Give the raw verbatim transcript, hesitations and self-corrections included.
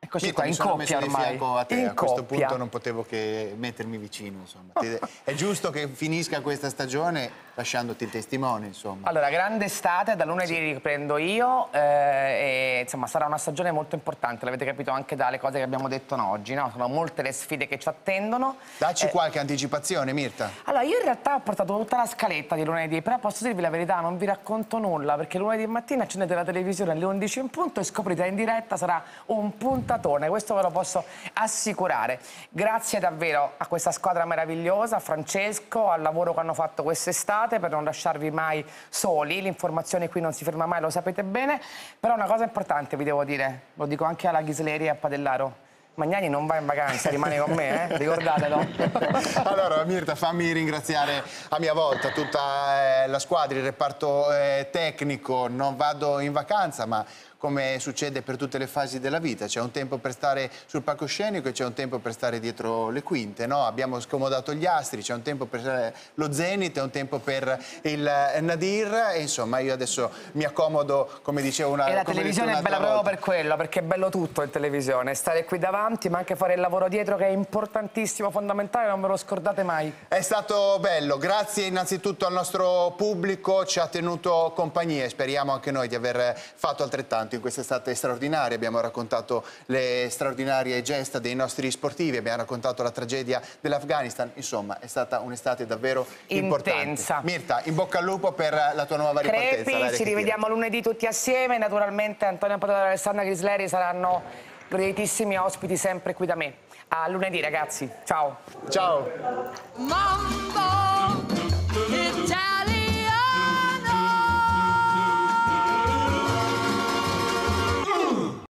Eccoci Mirta, qua, in sono coppia messo di ormai. fianco a te, In a questo coppia. punto non potevo che mettermi vicino, insomma. È giusto che finisca questa stagione lasciandoti il testimone, insomma. Allora, grande estate, da lunedì sì. riprendo io, eh, e insomma sarà una stagione molto importante, l'avete capito anche dalle cose che abbiamo detto oggi, no? Sono molte le sfide che ci attendono. Dacci eh, qualche anticipazione, Mirta. Allora, io in realtà ho portato tutta la scaletta di lunedì, però posso dirvi la verità, non vi racconto nulla, perché lunedì mattina accendete la televisione alle undici in punto e scoprite in diretta, sarà un puntatone, questo ve lo posso assicurare. Grazie davvero a questa squadra meravigliosa, a Francesco, al lavoro che hanno fatto quest'estate per non lasciarvi mai soli, l'informazione qui non si ferma mai, lo sapete bene, però una cosa importante vi devo dire, lo dico anche alla Ghisleri e a Padellaro. Magnani non va in vacanza, rimane con me, eh? Ricordatelo. Allora, Mirta, fammi ringraziare a mia volta tutta eh, la squadra, il reparto eh, tecnico. Non vado in vacanza, ma come succede per tutte le fasi della vita, c'è un tempo per stare sul palcoscenico e c'è un tempo per stare dietro le quinte, no? Abbiamo scomodato gli astri, c'è un tempo per lo Zenit e un tempo per il Nadir, e insomma io adesso mi accomodo, come dicevo una volta. E la come televisione è bella volta. proprio per quello, perché è bello tutto in televisione, stare qui davanti ma anche fare il lavoro dietro che è importantissimo, fondamentale, non ve lo scordate mai. È stato bello, grazie innanzitutto al nostro pubblico, ci ha tenuto compagnia e speriamo anche noi di aver fatto altrettanto in quest'estate straordinaria. Abbiamo raccontato le straordinarie gesta dei nostri sportivi, abbiamo raccontato la tragedia dell'Afghanistan, insomma è stata un'estate davvero importante. Intensa. Mirta, in bocca al lupo per la tua nuova ripartenza. Crepi, ci rivediamo tira. lunedì tutti assieme, naturalmente Antonio Padellaro e Alessandra Ghisleri saranno graditissimi ospiti sempre qui da me. A lunedì ragazzi, ciao. Ciao. Mambo.